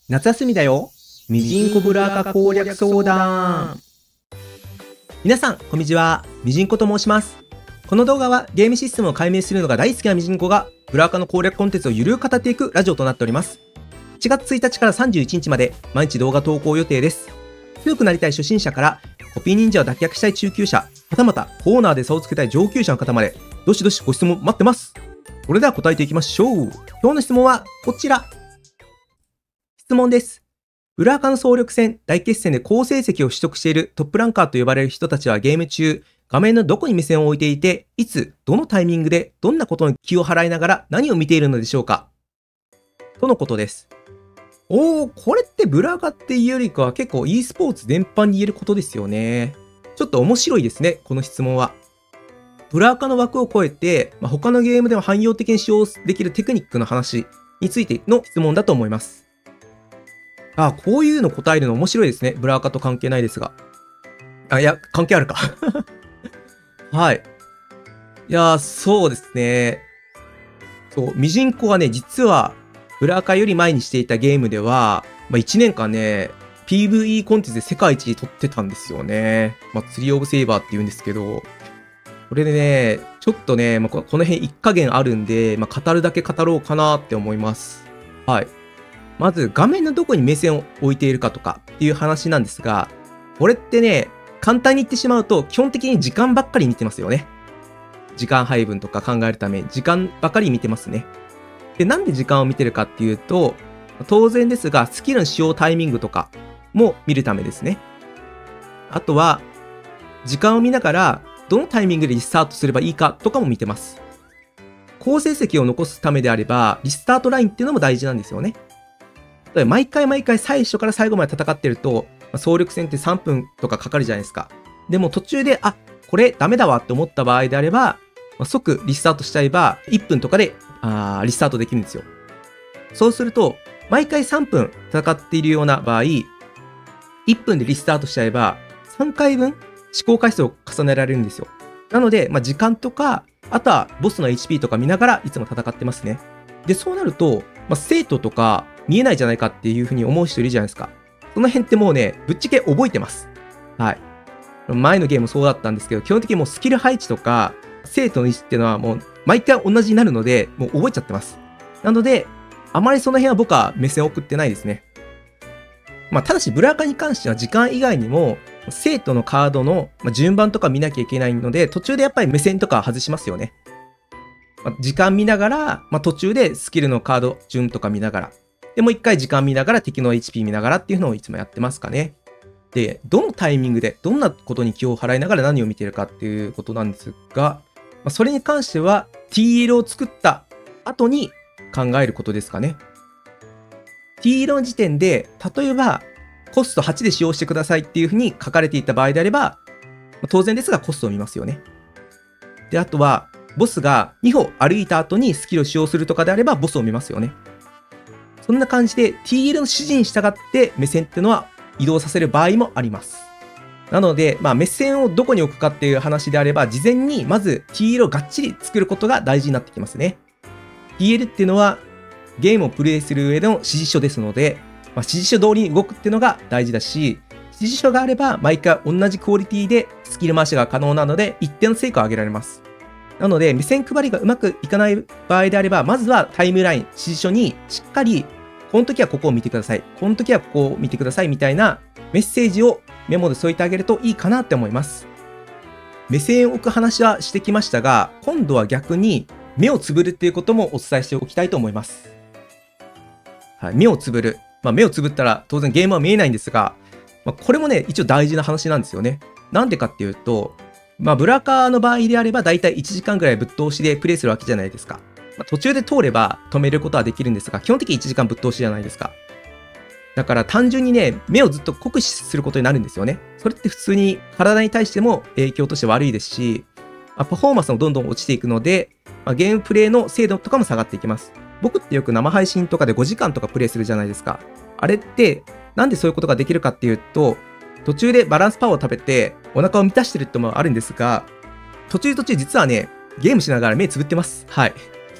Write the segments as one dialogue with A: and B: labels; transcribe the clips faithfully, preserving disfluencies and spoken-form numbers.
A: 夏休みだよ。ミジンコブラーカ攻略相談。皆さん、こんにちは。ミジンコと申します。この動画はゲームシステムを解明するのが大好きなミジンコがブラーカの攻略コンテンツをゆるく語っていくラジオとなっております。しちがつついたちからさんじゅういちにちまで毎日動画投稿予定です。強くなりたい初心者からコピー忍者を脱却したい中級者、はたまたコーナーで差をつけたい上級者の方まで、どしどしご質問待ってます。それでは答えていきましょう。今日の質問はこちら。質問です。ブラーカの総力戦、大決戦で好成績を取得しているトップランカーと呼ばれる人たちはゲーム中、画面のどこに目線を置いていて、いつ、どのタイミングで、どんなことに気を払いながら何を見ているのでしょうかとのことです。おー、これってブラーカっていうよりかは結構 e スポーツ全般に言えることですよね。ちょっと面白いですね、この質問は。ブラーカの枠を超えて、まあ、他のゲームでも汎用的に使用できるテクニックの話についての質問だと思います。あ、こういうの答えるの面白いですね。ブラーカと関係ないですが。あ、いや、関係あるか。はい。いや、そうですね。そう、ミジンコはね、実は、ブラーカより前にしていたゲームでは、まあ、いちねんかんね、ピーブイイー コンテンツで世界一取ってたんですよね。まあ、釣りオブセイバーって言うんですけど、これでね、ちょっとね、まあ、この辺一加減あるんで、まあ、語るだけ語ろうかなって思います。はい。まず画面のどこに目線を置いているかとかっていう話なんですが、これってね、簡単に言ってしまうと基本的に時間ばっかり見てますよね。時間配分とか考えるため、時間ばかり見てますね。で、なんで時間を見てるかっていうと、当然ですが、スキルの使用タイミングとかも見るためですね。あとは、時間を見ながら、どのタイミングでリスタートすればいいかとかも見てます。好成績を残すためであれば、リスタートラインっていうのも大事なんですよね。毎回毎回最初から最後まで戦ってると、総力戦ってさんぷんとかかかるじゃないですか。でも途中で、あ、これダメだわって思った場合であれば、即リスタートしちゃえば、いっぷんとかであリスタートできるんですよ。そうすると、毎回さんぷん戦っているような場合、いっぷんでリスタートしちゃえば、さんかいぶん思考回数を重ねられるんですよ。なので、まあ、時間とか、あとはボスの エイチピー とか見ながらいつも戦ってますね。で、そうなると、まあ、生徒とか見えないじゃないかっていうふうに思う人いるじゃないですか。その辺ってもうね、ぶっちゃけ覚えてます。はい。前のゲームもそうだったんですけど、基本的にもうスキル配置とか、生徒の位置っていうのはもう毎回同じになるので、もう覚えちゃってます。なので、あまりその辺は僕は目線を送ってないですね。まあ、ただし、ブラーカに関しては時間以外にも、生徒のカードの順番とか見なきゃいけないので、途中でやっぱり目線とか外しますよね。時間見ながら、まあ、途中でスキルのカード順とか見ながら、で、もう一回時間見ながら敵の エイチピー 見ながらっていうのをいつもやってますかね。で、どのタイミングで、どんなことに気を払いながら何を見ているかっていうことなんですが、まあ、それに関しては ティーエル を作った後に考えることですかね。ティーエル の時点で、例えばコストはちで使用してくださいっていうふうに書かれていた場合であれば、まあ、当然ですがコストを見ますよね。で、あとは、ボスがにほ歩いた後にスキルを使用するとかであれば、ボスを見ますよね。そんな感じで ティーエル の指示に従って目線っていうのは移動させる場合もあります。なので、まあ、目線をどこに置くかっていう話であれば、事前にまず ティーエル をがっちり作ることが大事になってきますね。ティーエル っていうのはゲームをプレイする上での指示書ですので、まあ、指示書通りに動くっていうのが大事だし、指示書があれば毎回同じクオリティでスキル回しが可能なので、一定の成果を上げられます。なので、目線配りがうまくいかない場合であれば、まずはタイムライン、指示書にしっかり、この時はここを見てください。この時はここを見てくださいみたいなメッセージをメモで添えてあげるといいかなって思います。目線を置く話はしてきましたが、今度は逆に目をつぶるっていうこともお伝えしておきたいと思います。はい、目をつぶる。まあ、目をつぶったら当然ゲームは見えないんですが、まあ、これもね、一応大事な話なんですよね。なんでかっていうと、まあ、ブラーカーの場合であれば、だいたいいちじかんぐらいぶっ通しでプレイするわけじゃないですか。まあ、途中で通れば止めることはできるんですが、基本的にいちじかんぶっ通しじゃないですか。だから単純にね、目をずっと酷使することになるんですよね。それって普通に体に対しても影響として悪いですし、まあ、パフォーマンスもどんどん落ちていくので、まあ、ゲームプレイの精度とかも下がっていきます。僕ってよく生配信とかでごじかんとかプレイするじゃないですか。あれって、なんでそういうことができるかっていうと、途中でバランスパワーを食べてお腹を満たしてるってのもあるんですが、途中途中実はね、ゲームしながら目つぶってます。はい。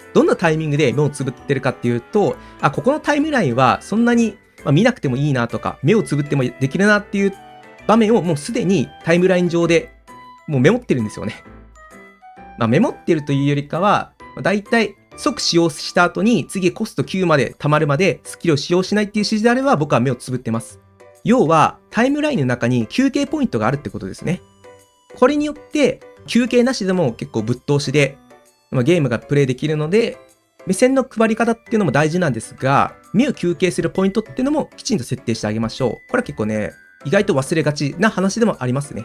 A: どんなタイミングで目をつぶってるかっていうと、あ、ここのタイムラインはそんなに見なくてもいいなとか、目をつぶってもできるなっていう場面をもうすでにタイムライン上でもうメモってるんですよね。まあ、メモってるというよりかは、だいたい即使用した後に次コストきゅうまで溜まるまでスキルを使用しないっていう指示であれば僕は目をつぶってます。要はタイムラインの中に休憩ポイントがあるってことですね。これによって休憩なしでも結構ぶっ通しでゲームがプレイできるので、目線の配り方っていうのも大事なんですが、目を休憩するポイントっていうのもきちんと設定してあげましょう。これは結構ね、意外と忘れがちな話でもありますね。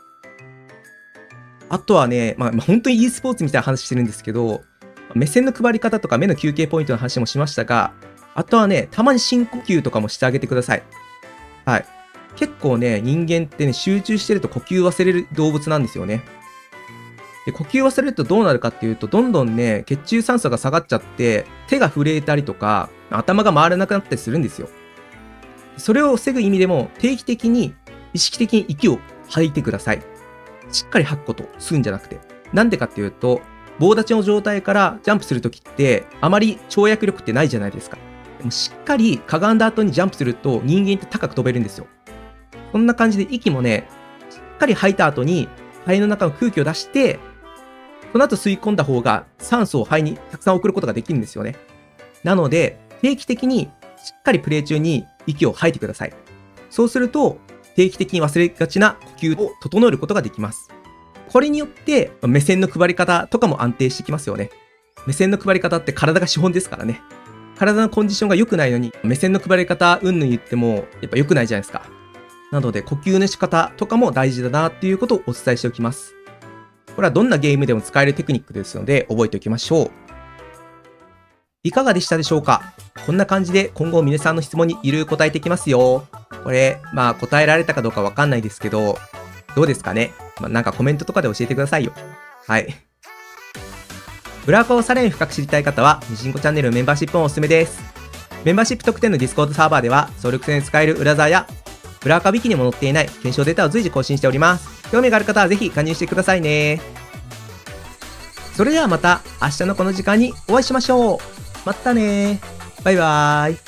A: あとはね、まあ、本当に e スポーツみたいな話してるんですけど、目線の配り方とか目の休憩ポイントの話もしましたが、あとはね、たまに深呼吸とかもしてあげてください。はい。結構ね、人間ってね、集中してると呼吸忘れる動物なんですよね。で、呼吸忘れるとどうなるかっていうと、どんどんね、血中酸素が下がっちゃって、手が震えたりとか、頭が回らなくなったりするんですよ。それを防ぐ意味でも、定期的に、意識的に息を吐いてください。しっかり吐くこと、吸うんじゃなくて。なんでかっていうと、棒立ちの状態からジャンプするときって、あまり跳躍力ってないじゃないですか。でもしっかりかがんだ後にジャンプすると、人間って高く飛べるんですよ。こんな感じで息もね、しっかり吐いた後に、肺の中の空気を出して、その後吸い込んだ方が酸素を肺にたくさん送ることができるんですよね。なので、定期的にしっかりプレイ中に息を吐いてください。そうすると、定期的に忘れがちな呼吸を整えることができます。これによって、目線の配り方とかも安定してきますよね。目線の配り方って体が資本ですからね。体のコンディションが良くないのに、目線の配り方うんぬん言っても、やっぱ良くないじゃないですか。なので、呼吸の仕方とかも大事だなっていうことをお伝えしておきます。これはどんなゲームでも使えるテクニックですので、覚えておきましょう。いかがでしたでしょうか？こんな感じで今後皆さんの質問にいろいろ答えていきますよ。これ、まあ答えられたかどうかわかんないですけど、どうですかね？まあ、なんかコメントとかで教えてくださいよ。はい。ブラーカをさらに深く知りたい方は、ミジンコチャンネルメンバーシップもおすすめです。メンバーシップ特典のディスコードサーバーでは、総力戦で使える裏技や、ブラーカウィキにも載っていない検証データを随時更新しております。興味がある方はぜひ加入してくださいね。それではまた明日のこの時間にお会いしましょう。またね。バイバーイ。